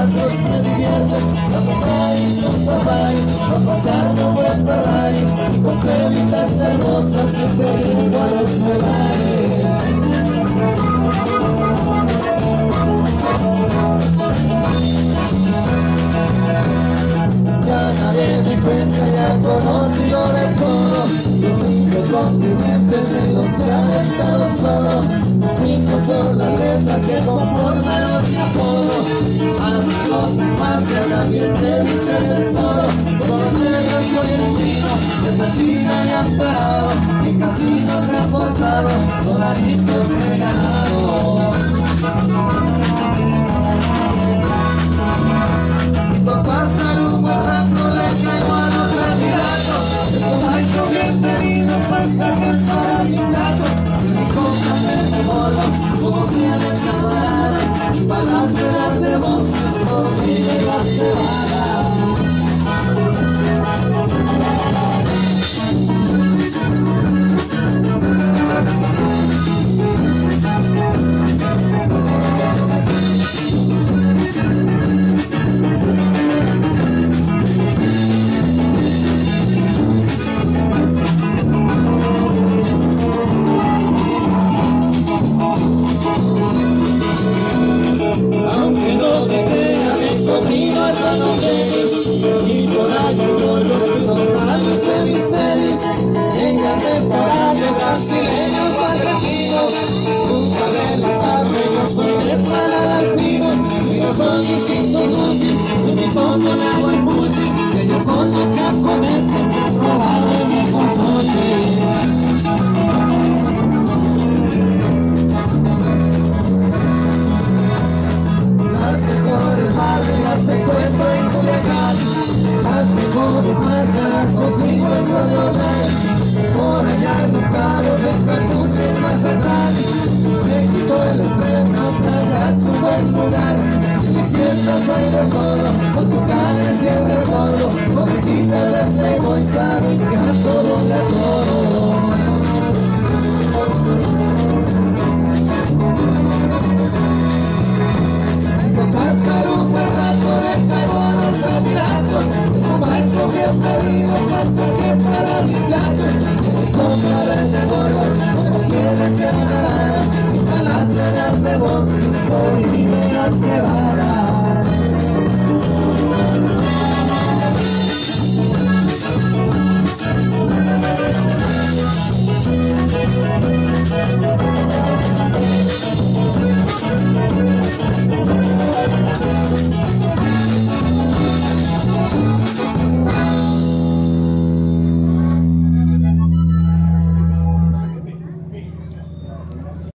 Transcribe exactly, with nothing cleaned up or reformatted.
ratos me divierten, a paraíso, a paraíso, a pasar un buen paraíso, y con créditas hermosas siempre llego a los lugares. Ya nadie me cuenta, ya conocido de todo, los cinco continentes del océano estado solo. Cinco son las letras que conforman mi apodo. Amigos de infancia también te dicen el solo. Por negro soy el chino, desde China y han parado, y casinos se han forzado, dolaritos he ganado. Pa' pasar un buen rato le caigo a los candidatos. Estos hay son bienvenidos pasajeros paradisíacos. Mi copa de morro, somos fieles camaradas, y pa' las velas de montes por mí de las cebadas. Y por ahí yo lo que son males y misterios, tengan restaurantes brasileños argentinos. Nunca de la tarde yo soy de paladar fino, y no son distintos Gucci, soy mi fondo de agua y puchi, que yo con los japoneses he probado el mejor sushi. Las mejores barrigas se encuentran en Culiacán, las mejores marcas las consigo en Radio Blanc. Por allá en los cabos, en Cancún, en Mazatlán, me quito el estrés, la playa es un buen lugar. En mis fiestas hay de todo, con tucanes y el recodo, ovejita de fuego y saben que a todo le adoro. Pasar un buen rato le caigo a los emiratos, como maestro bien perdido, pasajes paradisíacos. Me compra verde gordo, como quieres que amarás, y a las velas de box, por mí me las llevarás.